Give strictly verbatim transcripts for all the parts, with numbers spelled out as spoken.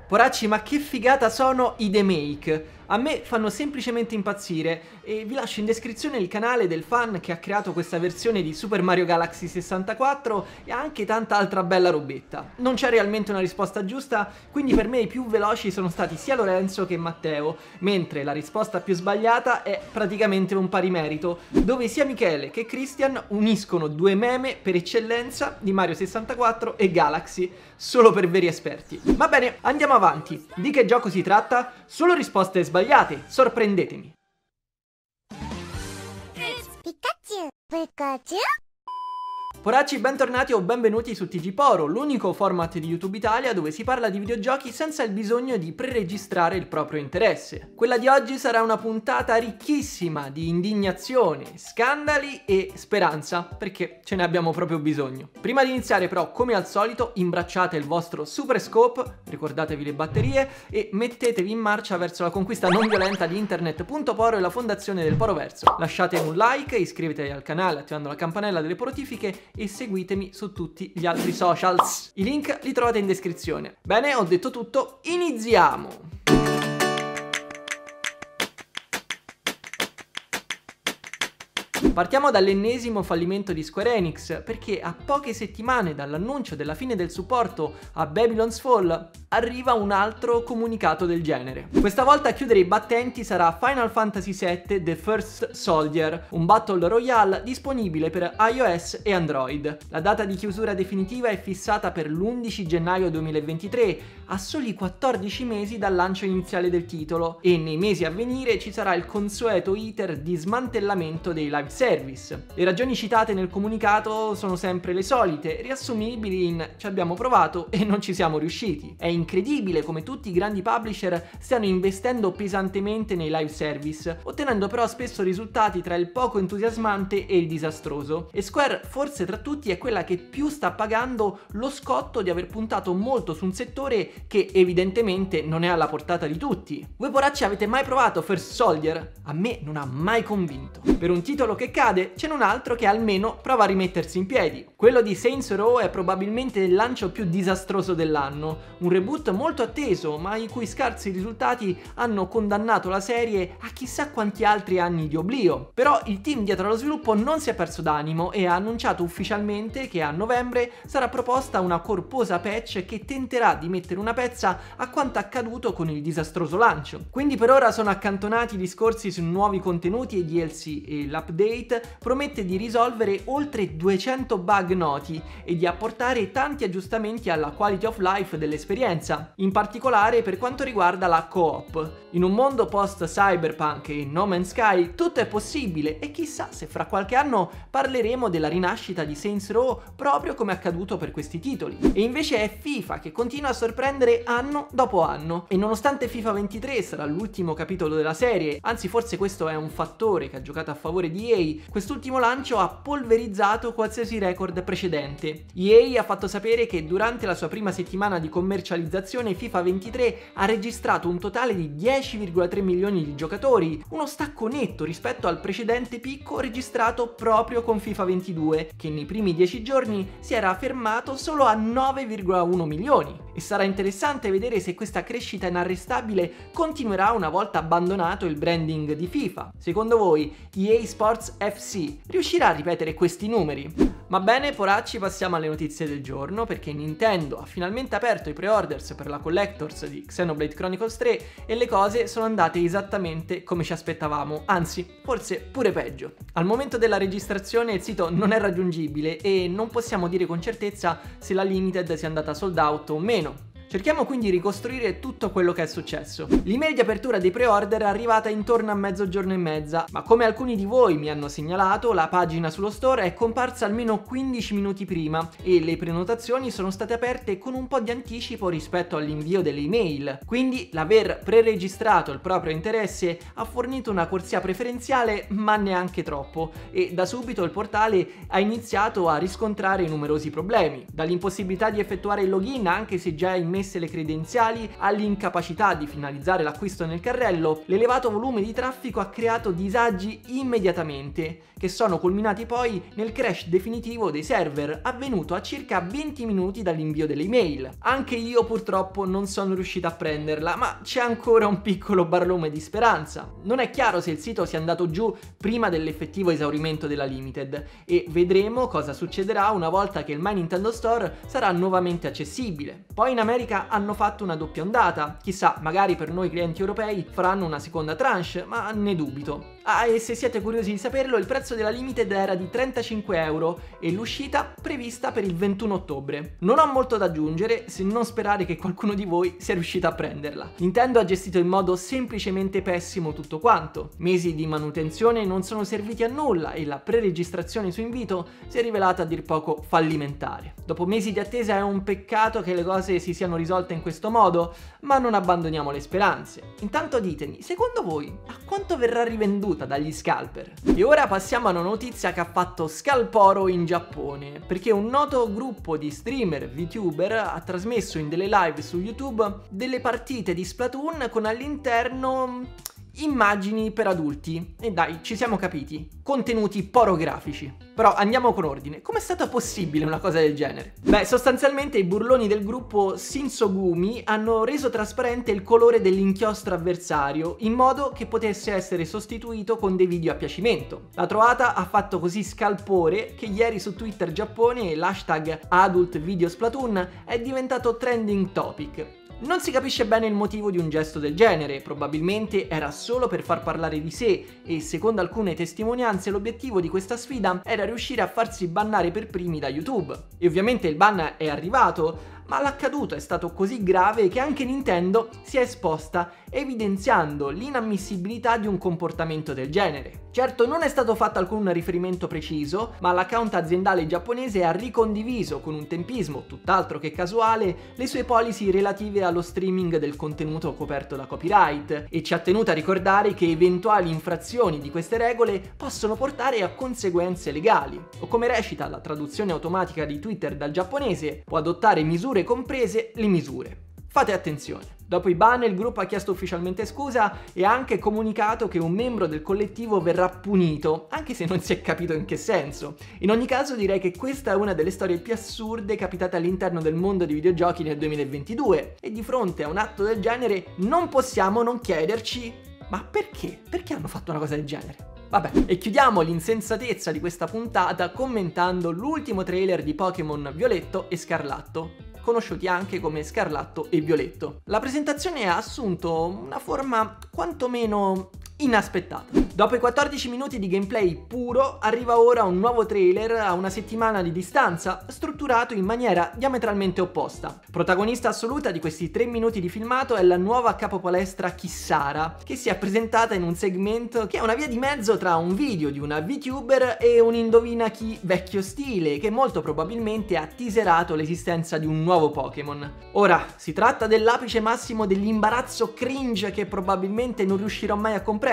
Poracci, ma che figata sono i demake! A me fanno semplicemente impazzire e vi lascio in descrizione il canale del fan che ha creato questa versione di Super Mario Galaxy sessantaquattro e anche tanta altra bella robetta. Non c'è realmente una risposta giusta, quindi per me i più veloci sono stati sia Lorenzo che Matteo, mentre la risposta più sbagliata è praticamente un pari merito, dove sia Michele che Christian uniscono due meme per eccellenza di Mario sessantaquattro e Galaxy, solo per veri esperti. Va bene, andiamo avanti. Di che gioco si tratta? Solo risposte sbagliate, sorprendetemi. Pikachu, Pikachu. Poracci, bentornati o benvenuti su T G Poro, l'unico format di YouTube Italia dove si parla di videogiochi senza il bisogno di preregistrare il proprio interesse. Quella di oggi sarà una puntata ricchissima di indignazione, scandali e speranza, perché ce ne abbiamo proprio bisogno. Prima di iniziare però, come al solito, imbracciate il vostro Super Scope, ricordatevi le batterie e mettetevi in marcia verso la conquista non violenta di internet.poro e la fondazione del Poroverso. Lasciate un like, iscrivetevi al canale attivando la campanella delle notifiche e seguitemi su tutti gli altri socials. I link li trovate in descrizione. Bene, ho detto tutto, iniziamo! Partiamo dall'ennesimo fallimento di Square Enix, perché a poche settimane dall'annuncio della fine del supporto a Babylon's Fall arriva un altro comunicato del genere. Questa volta a chiudere i battenti sarà Final Fantasy sette The First Soldier, un Battle Royale disponibile per iOS e Android. La data di chiusura definitiva è fissata per l'undici gennaio duemilaventitré, a soli quattordici mesi dal lancio iniziale del titolo, e nei mesi a venire ci sarà il consueto iter di smantellamento dei live service. Le ragioni citate nel comunicato sono sempre le solite, riassumibili in ci abbiamo provato e non ci siamo riusciti. È incredibile come tutti i grandi publisher stiano investendo pesantemente nei live service, ottenendo però spesso risultati tra il poco entusiasmante e il disastroso. E Square, forse tra tutti, è quella che più sta pagando lo scotto di aver puntato molto su un settore che evidentemente non è alla portata di tutti. Voi poracci avete mai provato First Soldier? A me non ha mai convinto. Per un titolo che cade, c'è un altro che almeno prova a rimettersi in piedi. Quello di Saints Row è probabilmente il lancio più disastroso dell'anno, un reboot molto atteso, ma i cui scarsi risultati hanno condannato la serie a chissà quanti altri anni di oblio. Però il team dietro allo sviluppo non si è perso d'animo e ha annunciato ufficialmente che a novembre sarà proposta una corposa patch che tenterà di mettere una pezza a quanto accaduto con il disastroso lancio. Quindi per ora sono accantonati i discorsi su nuovi contenuti e D L C e l'update promette di risolvere oltre duecento bug noti e di apportare tanti aggiustamenti alla quality of life dell'esperienza, in particolare per quanto riguarda la co-op. In un mondo post-cyberpunk e No Man's Sky tutto è possibile e chissà se fra qualche anno parleremo della rinascita di Saints Row proprio come accaduto per questi titoli. E invece è FIFA che continua a sorprendere anno dopo anno, e nonostante FIFA ventitré sarà l'ultimo capitolo della serie, anzi forse questo è un fattore che ha giocato a favore di E A, quest'ultimo lancio ha polverizzato qualsiasi record precedente. E A ha fatto sapere che durante la sua prima settimana di commercializzazione FIFA ventitré ha registrato un totale di dieci virgola tre milioni di giocatori, uno stacco netto rispetto al precedente picco registrato proprio con FIFA ventidue, che nei primi dieci giorni si era fermato solo a nove virgola uno milioni. E sarà interessante vedere se questa crescita inarrestabile continuerà una volta abbandonato il branding di FIFA. Secondo voi E A Sports F C riuscirà a ripetere questi numeri? Ma bene, poracci, passiamo alle notizie del giorno, perché Nintendo ha finalmente aperto i pre-orders per la Collectors di Xenoblade Chronicles tre e le cose sono andate esattamente come ci aspettavamo, anzi, forse pure peggio. Al momento della registrazione il sito non è raggiungibile e non possiamo dire con certezza se la Limited sia andata sold out o meno. Cerchiamo quindi di ricostruire tutto quello che è successo. L'email di apertura dei pre-order è arrivata intorno a mezzogiorno e mezza, ma come alcuni di voi mi hanno segnalato, la pagina sullo store è comparsa almeno quindici minuti prima e le prenotazioni sono state aperte con un po' di anticipo rispetto all'invio delle email. Quindi l'aver preregistrato il proprio interesse ha fornito una corsia preferenziale, ma neanche troppo, e da subito il portale ha iniziato a riscontrare numerosi problemi, dall'impossibilità di effettuare il login anche se già in omesse le credenziali, all'incapacità di finalizzare l'acquisto nel carrello, l'elevato volume di traffico ha creato disagi immediatamente, che sono culminati poi nel crash definitivo dei server, avvenuto a circa venti minuti dall'invio delle email. Anche io purtroppo non sono riuscito a prenderla, ma c'è ancora un piccolo barlume di speranza. Non è chiaro se il sito sia andato giù prima dell'effettivo esaurimento della Limited, e vedremo cosa succederà una volta che il My Nintendo Store sarà nuovamente accessibile. Poi in America hanno fatto una doppia ondata, chissà, magari per noi clienti europei faranno una seconda tranche, ma ne dubito. Ah, e se siete curiosi di saperlo, il prezzo della Limited era di trentacinque euro e l'uscita prevista per il ventuno ottobre. Non ho molto da aggiungere, se non sperare che qualcuno di voi sia riuscito a prenderla. Nintendo ha gestito in modo semplicemente pessimo tutto quanto. Mesi di manutenzione non sono serviti a nulla e la preregistrazione su invito si è rivelata a dir poco fallimentare. Dopo mesi di attesa è un peccato che le cose si siano risolte in questo modo, ma non abbandoniamo le speranze. Intanto ditemi, secondo voi, a quanto verrà rivenduta dagli scalper? E ora passiamo a una notizia che ha fatto scalporo in Giappone, perché un noto gruppo di streamer VTuber ha trasmesso in delle live su YouTube delle partite di Splatoon con all'interno immagini per adulti. E dai, ci siamo capiti, contenuti porografici. Però andiamo con ordine, com'è stata possibile una cosa del genere? Beh, sostanzialmente i burloni del gruppo Shinsogumi hanno reso trasparente il colore dell'inchiostro avversario in modo che potesse essere sostituito con dei video a piacimento. La trovata ha fatto così scalpore che ieri su Twitter Giappone l'hashtag Adult Video Splatoon è diventato trending topic. Non si capisce bene il motivo di un gesto del genere, probabilmente era solo per far parlare di sé e secondo alcune testimonianze l'obiettivo di questa sfida era riuscire a farsi bannare per primi da YouTube. E ovviamente il ban è arrivato, ma l'accaduto è stato così grave che anche Nintendo si è esposta evidenziando l'inammissibilità di un comportamento del genere. Certo, non è stato fatto alcun riferimento preciso, ma l'account aziendale giapponese ha ricondiviso con un tempismo tutt'altro che casuale le sue policy relative allo streaming del contenuto coperto da copyright e ci ha tenuto a ricordare che eventuali infrazioni di queste regole possono portare a conseguenze legali. O come recita la traduzione automatica di Twitter dal giapponese, può adottare misure comprese le misure. Fate attenzione. Dopo i ban il gruppo ha chiesto ufficialmente scusa e ha anche comunicato che un membro del collettivo verrà punito, anche se non si è capito in che senso. In ogni caso direi che questa è una delle storie più assurde capitate all'interno del mondo dei videogiochi nel duemilaventidue e di fronte a un atto del genere non possiamo non chiederci: ma perché? Perché hanno fatto una cosa del genere? Vabbè, e chiudiamo l'insensatezza di questa puntata commentando l'ultimo trailer di Pokémon Violetto e Scarlatto, conosciuti anche come Scarlatto e Violetto. La presentazione ha assunto una forma quantomeno inaspettata. Dopo i quattordici minuti di gameplay puro, arriva ora un nuovo trailer a una settimana di distanza, strutturato in maniera diametralmente opposta. Protagonista assoluta di questi tre minuti di filmato è la nuova capopalestra Kissara, che si è presentata in un segmento che è una via di mezzo tra un video di una VTuber e un indovina chi vecchio stile, che molto probabilmente ha teaserato l'esistenza di un nuovo Pokémon. Ora, si tratta dell'apice massimo dell'imbarazzo cringe che probabilmente non riuscirò mai a comprendere?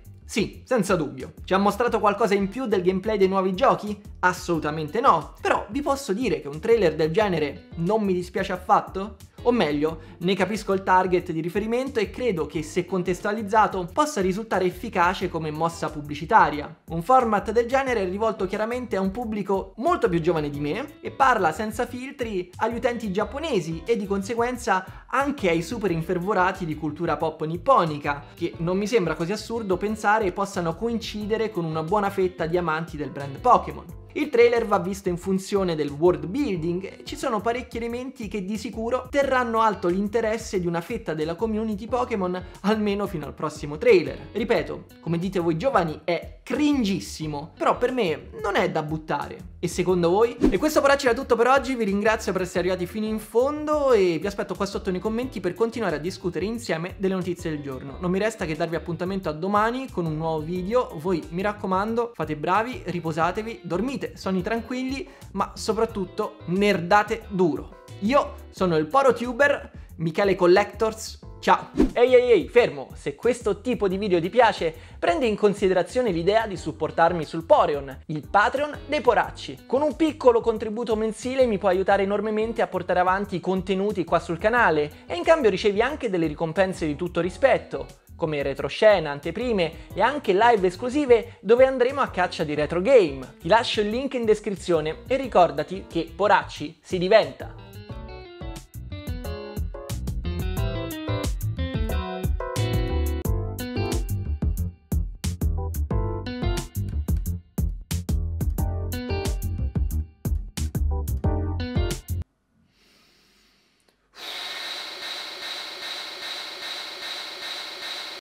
Sì, senza dubbio. Ci ha mostrato qualcosa in più del gameplay dei nuovi giochi? Assolutamente no. Però vi posso dire che un trailer del genere non mi dispiace affatto? O meglio, ne capisco il target di riferimento e credo che, se contestualizzato, possa risultare efficace come mossa pubblicitaria. Un format del genere è rivolto chiaramente a un pubblico molto più giovane di me e parla senza filtri agli utenti giapponesi e di conseguenza anche ai super infervorati di cultura pop nipponica, che non mi sembra così assurdo pensare possano coincidere con una buona fetta di amanti del brand Pokémon. Il trailer va visto in funzione del world building e ci sono parecchi elementi che di sicuro terranno alto l'interesse di una fetta della community Pokémon almeno fino al prossimo trailer. Ripeto, come dite voi giovani, è cringissimo, però per me non è da buttare. E secondo voi? E questo però era tutto per oggi, vi ringrazio per essere arrivati fino in fondo e vi aspetto qua sotto nei commenti per continuare a discutere insieme delle notizie del giorno. Non mi resta che darvi appuntamento a domani con un nuovo video. Voi, mi raccomando, fate bravi, riposatevi, dormite sonni tranquilli, ma soprattutto nerdate duro. Io sono il PoroTuber, Michele Collectors, Ciao! Ehi ehi ehi, fermo! Se questo tipo di video ti piace, prendi in considerazione l'idea di supportarmi sul Poreon, il Patreon dei poracci. Con un piccolo contributo mensile mi puoi aiutare enormemente a portare avanti i contenuti qua sul canale e in cambio ricevi anche delle ricompense di tutto rispetto, come retroscena, anteprime e anche live esclusive dove andremo a caccia di retro game. Ti lascio il link in descrizione e ricordati che poracci si diventa!